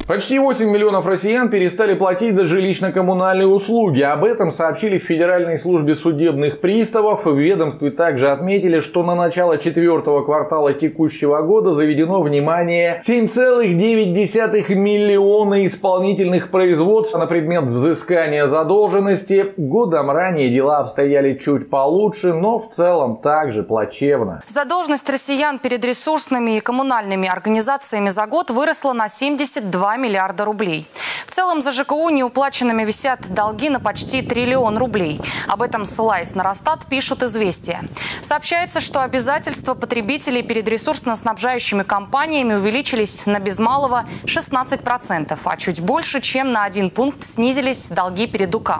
Почти 8 миллионов россиян перестали платить за жилищно-коммунальные услуги. Об этом сообщили в Федеральной службе судебных приставов. В ведомстве также отметили, что на начало 4-го квартала текущего года заведено, внимание, 7,9 миллиона исполнительных производств на предмет взыскания задолженности. Годом ранее дела обстояли чуть получше, но в целом также плачевно. Задолженность россиян перед ресурсными и коммунальными организациями за год выросла на 72 миллиарда рублей. В целом за ЖКУ неуплаченными висят долги на почти 1 триллион рублей. Об этом, ссылаясь на Росстат, пишут «Известия». Сообщается, что обязательства потребителей перед ресурсно-снабжающими компаниями увеличились на без малого 16%, а чуть больше, чем на 1 пункт снизились долги перед УК.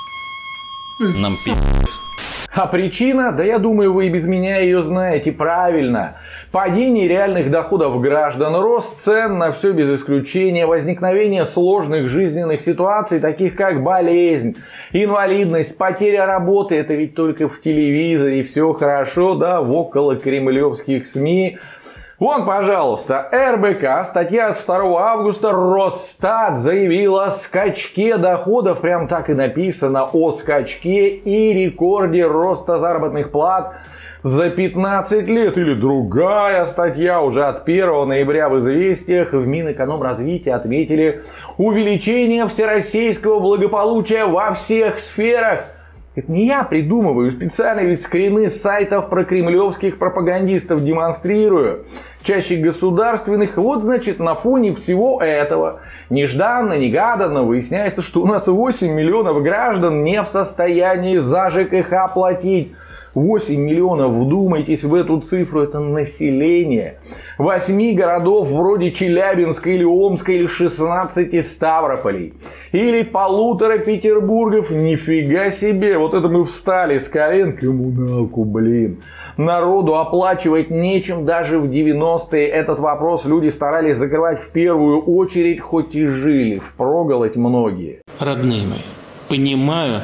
Нам пи***ц. А причина? Да я думаю, вы и без меня ее знаете правильно. Падение реальных доходов граждан, рост цен на все без исключения, возникновение сложных жизненных ситуаций, таких как болезнь, инвалидность, потеря работы. Это ведь только в телевизоре все хорошо, да, в околокремлевских СМИ. Вон, пожалуйста, РБК, статья от 2 августа, Росстат заявил о скачке доходов, прям так и написано, о скачке и рекорде роста заработных плат за 15 лет. Или другая статья уже от 1 ноября в «Известиях». В Минэкономразвития отметили увеличение всероссийского благополучия во всех сферах. Это не я придумываю, специально ведь скрины с сайтов прокремлевских пропагандистов демонстрирую. Чаще государственных. Вот, значит, на фоне всего этого нежданно-негаданно выясняется, что у нас 8 миллионов граждан не в состоянии за ЖКХ платить. 8 миллионов, вдумайтесь в эту цифру, это население 8 городов вроде Челябинска или Омска, или 16 Ставрополей, или 1,5 Петербургов. Нифига себе, вот это мы встали с колен, коммуналку, блин. Народу оплачивать нечем даже в 90-е. Этот вопрос люди старались закрывать в первую очередь, хоть и жили впроголодь многие. Родные мои, понимаю,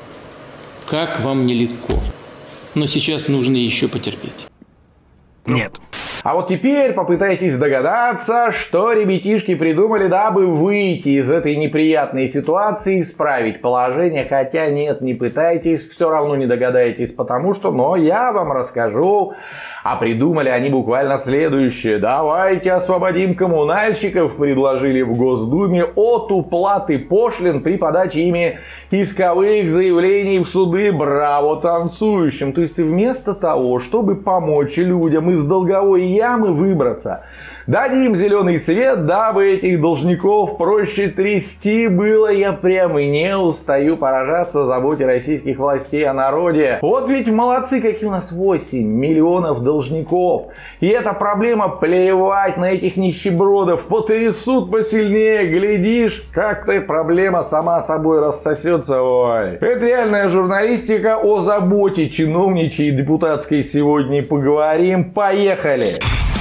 как вам нелегко. Но сейчас нужно еще потерпеть. Нет. А вот теперь попытайтесь догадаться, что ребятишки придумали, дабы выйти из этой неприятной ситуации, исправить положение. Хотя нет, не пытайтесь, все равно не догадаетесь, потому что, но я вам расскажу. А придумали они буквально следующее. Давайте освободим коммунальщиков, предложили в Госдуме, от уплаты пошлин при подаче ими исковых заявлений в суды. Браво танцующим! То есть вместо того, чтобы помочь людям из долговой ямы выбраться, дадим зеленый свет, дабы этих должников проще трясти было. Я прямо не устаю поражаться заботе российских властей о народе. Вот ведь молодцы, какие у нас 8 миллионов должников. И эта проблема, плевать на этих нищебродов, потрясут посильнее, глядишь, как-то проблема сама собой рассосется. Ой. Это реальная журналистика. О заботе чиновничьей и депутатской сегодня поговорим. Поехали!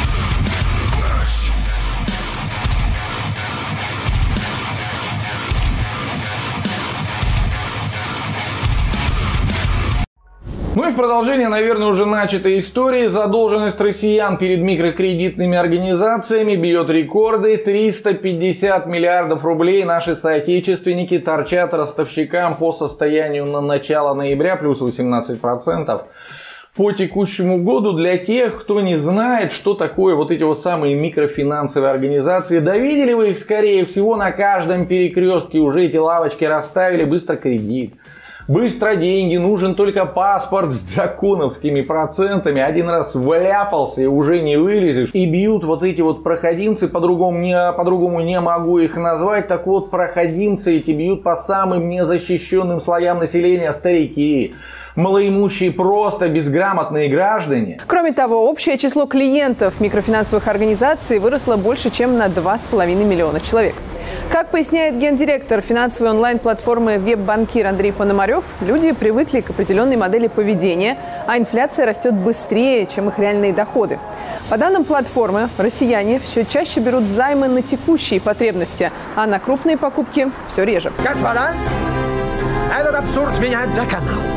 Ну и в продолжение, наверное, уже начатой истории, задолженность россиян перед микрокредитными организациями бьет рекорды. 350 миллиардов рублей наши соотечественники торчат ростовщикам по состоянию на начало ноября, плюс 18%. По текущему году. Для тех, кто не знает, что такое вот эти вот самые микрофинансовые организации, да видели вы их, скорее всего, на каждом перекрестке уже эти лавочки расставили. Быстро кредит, быстро деньги, нужен только паспорт с драконовскими процентами. Один раз вляпался и уже не вылезешь. И бьют вот эти вот проходимцы, по-другому не могу их назвать. Так вот, проходимцы эти бьют по самым незащищенным слоям населения: старики, малоимущие, просто безграмотные граждане. Кроме того, общее число клиентов микрофинансовых организаций выросло больше, чем на 2,5 миллиона человек. Как поясняет гендиректор финансовой онлайн-платформы «Веб-банкир» Андрей Пономарев, люди привыкли к определенной модели поведения, а инфляция растет быстрее, чем их реальные доходы. По данным платформы, россияне все чаще берут займы на текущие потребности, а на крупные покупки все реже. Господа, этот абсурд меня доконал.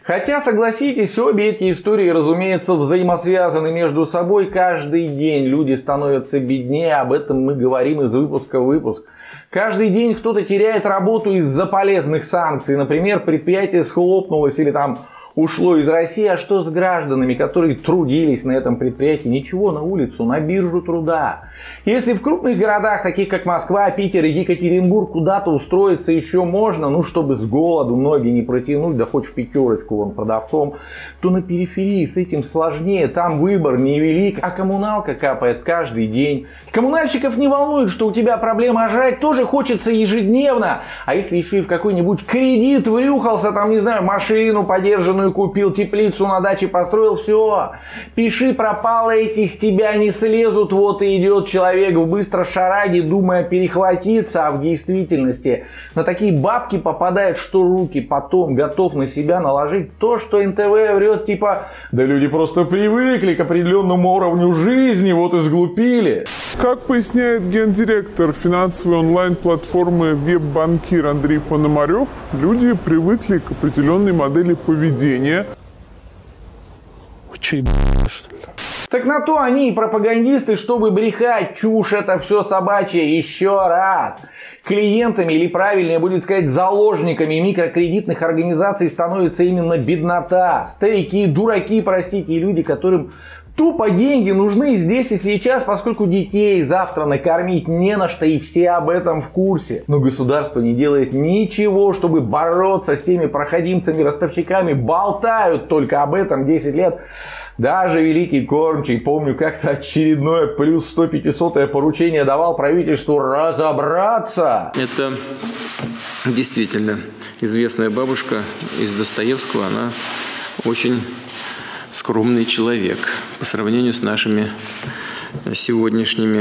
Хотя, согласитесь, обе эти истории, разумеется, взаимосвязаны между собой. Каждый день люди становятся беднее, об этом мы говорим из выпуска в выпуск. Каждый день кто-то теряет работу из-за полезных санкций. Например, предприятие схлопнулось или там ушло из России. А что с гражданами, которые трудились на этом предприятии? Ничего, на улицу, на биржу труда. Если в крупных городах, таких как Москва, Питер и Екатеринбург, куда-то устроиться еще можно, ну, чтобы с голоду ноги не протянуть, да хоть в пятерочку вон продавцом, то на периферии с этим сложнее. Там выбор невелик, а коммуналка капает каждый день. Коммунальщиков не волнует, что у тебя проблема, а жрать тоже хочется ежедневно. А если еще и в какой-нибудь кредит врюхался, там, не знаю, машину подержанную купил, теплицу на даче построил, все. Пиши пропало, эти с тебя не слезут. Вот и идет человек в быстро шараге, думая перехватиться, а в действительности на такие бабки попадает, что руки потом готов на себя наложить то, что НТВ врет, типа, да люди просто привыкли к определенному уровню жизни, вот и сглупили. Как поясняет гендиректор финансовой онлайн-платформы «Веб-банкир» Андрей Пономарев, люди привыкли к определенной модели поведения. Вы что, что ли? Так на то они и пропагандисты, чтобы брехать. Чушь это все собачья. Еще раз. Клиентами, или правильнее будет сказать, заложниками микрокредитных организаций становится именно беднота. Старики, дураки, простите, и люди, которым тупо деньги нужны здесь и сейчас, поскольку детей завтра накормить не на что, и все об этом в курсе. Но государство не делает ничего, чтобы бороться с теми проходимцами, ростовщиками. Болтают только об этом 10 лет. Даже великий кормчий, помню, как-то очередное плюс 100-500 поручение давал правительству разобраться. Это действительно известная бабушка из Достоевского. Она очень скромный человек по сравнению с нашими сегодняшними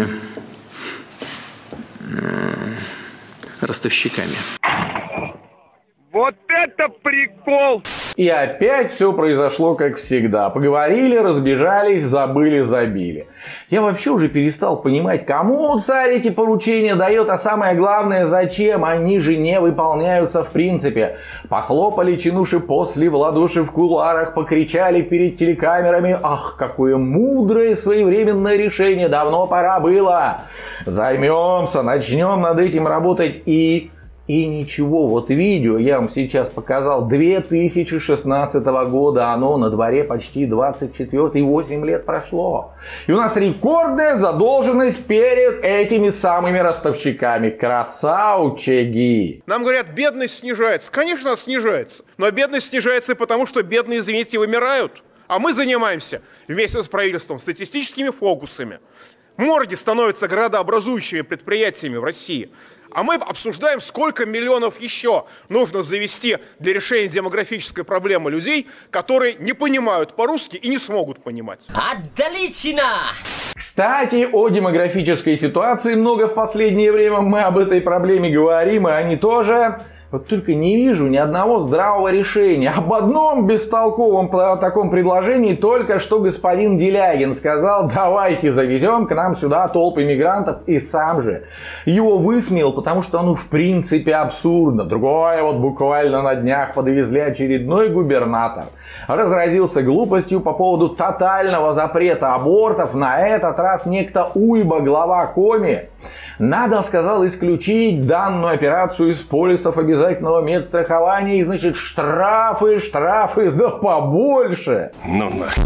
ростовщиками. Вот это прикол! И опять все произошло как всегда. Поговорили, разбежались, забыли, забили. Я вообще уже перестал понимать, кому царь эти поручения дает, а самое главное, зачем. Они же не выполняются в принципе. Похлопали чинуши после в ладоши в кулуарах, покричали перед телекамерами. Ах, какое мудрое своевременное решение, давно пора было. Займемся, начнем над этим работать И ничего, вот видео я вам сейчас показал 2016 года, оно на дворе почти 24, и 8 лет прошло. И у нас рекордная задолженность перед этими самыми ростовщиками. Красавчики! Нам говорят, бедность снижается. Конечно, она снижается. Но бедность снижается и потому, что бедные, извините, вымирают. А мы занимаемся вместе с правительством статистическими фокусами. Морги становятся градообразующими предприятиями в России. А мы обсуждаем, сколько миллионов еще нужно завести для решения демографической проблемы людей, которые не понимают по-русски и не смогут понимать. Отлично! Кстати, о демографической ситуации много в последнее время. Мы об этой проблеме говорим, и они тоже. Вот только не вижу ни одного здравого решения. Об одном бестолковом таком предложении только что господин Делягин сказал: давайте завезем к нам сюда толпы мигрантов, и сам же его высмеял, потому что оно в принципе абсурдно. Другое, вот буквально на днях подвезли очередной губернатор, разразился глупостью по поводу тотального запрета абортов. На этот раз некто Уйба, глава Коми, надо, сказал, исключить данную операцию из полисов обязательного медстрахования. И, значит, штрафы, да побольше. Ну нахер.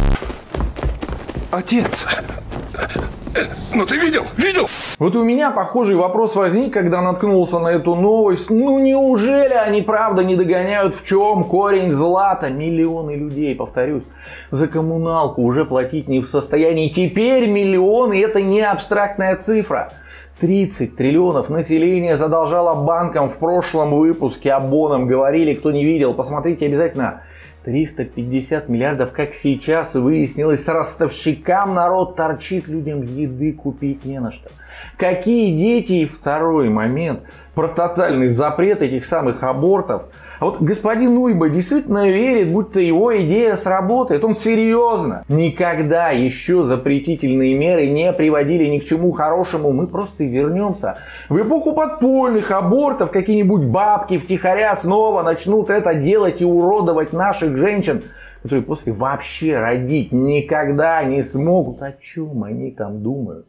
Отец, ну ты видел? Вот у меня похожий вопрос возник, когда наткнулся на эту новость. Ну неужели они правда не догоняют, в чем корень зла-то? Миллионы людей, повторюсь, за коммуналку уже платить не в состоянии. Теперь миллионы, это не абстрактная цифра. 30 триллионов населения задолжало банкам. В прошлом выпуске о Боном говорили, кто не видел, посмотрите обязательно. 350 миллиардов, как сейчас выяснилось, с ростовщикам народ торчит, людям еды купить не на что. Какие дети? И второй момент. про тотальный запрет этих самых абортов. А вот господин Уйба действительно верит, будто его идея сработает. Он серьезно. Никогда еще запретительные меры не приводили ни к чему хорошему. Мы просто вернемся в эпоху подпольных абортов. Какие-нибудь бабки втихаря снова начнут это делать и уродовать наших женщин, которые после вообще родить никогда не смогут. О чем они там думают?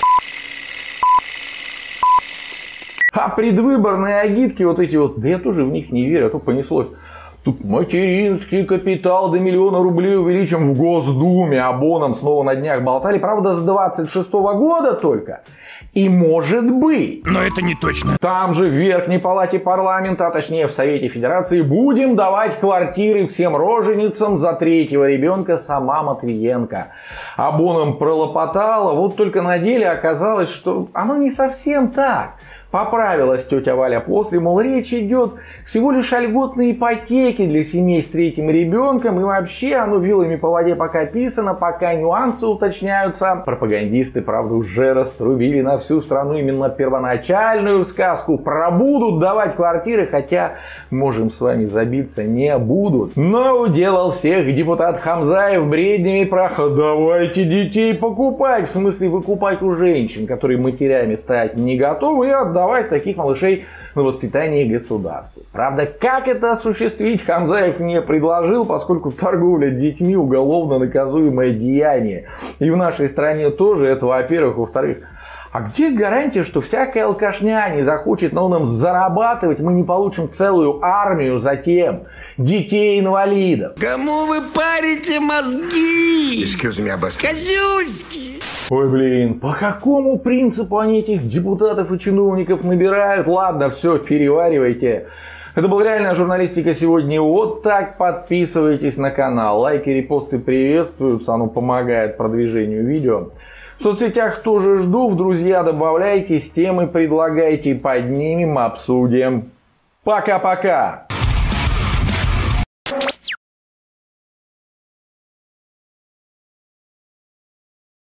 А предвыборные агитки вот эти вот, да я тоже в них не верю, а то понеслось. Тут материнский капитал до 1 000 000 рублей увеличим в Госдуме. Об оном снова на днях болтали. Правда, с 26-го года только. И может быть. Но это не точно. Там же в Верхней Палате парламента, а точнее в Совете Федерации, будем давать квартиры всем роженицам за 3-го ребенка сама Матвиенко. Об оном пролопотала, вот только на деле оказалось, что оно не совсем так. Поправилась тетя Валя после, мол, речь идет всего лишь о льготной ипотеке для семей с 3-м ребенком. И вообще оно вилами по воде пока писано, пока нюансы уточняются. Пропагандисты, правда, уже раструбили на всю страну именно первоначальную сказку. Про будут давать квартиры, хотя можем с вами забиться, не будут. Но уделал всех депутат Хамзаев бреднями про «давайте детей покупать», в смысле выкупать у женщин, которые матерями стать не готовы, и отдавать таких малышей на воспитание государству. Правда, как это осуществить, Хамзаев не предложил, поскольку торговля детьми уголовно наказуемое деяние. И в нашей стране тоже это, во-первых. Во-вторых, а где гарантия, что всякая алкашня не захочет на нам зарабатывать, мы не получим целую армию затем детей-инвалидов? Кому вы парите мозги? Excuse me, Козюльский! Ой, блин, по какому принципу они этих депутатов и чиновников набирают? Ладно, все, переваривайте. Это была реальная журналистика сегодня. Вот так. Подписывайтесь на канал. Лайки, репосты приветствуются. Оно помогает продвижению видео. В соцсетях тоже жду. В друзья добавляйтесь, темы предлагайте. Поднимем, обсудим. Пока-пока.